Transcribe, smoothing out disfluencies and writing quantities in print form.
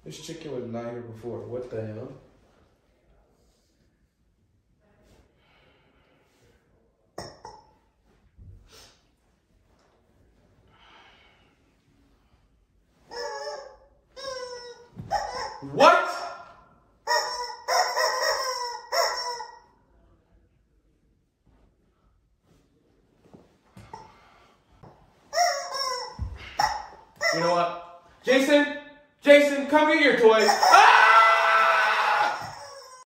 This chicken was not here before. What the hell? What? You know what? Jason, come get your toys. Ah!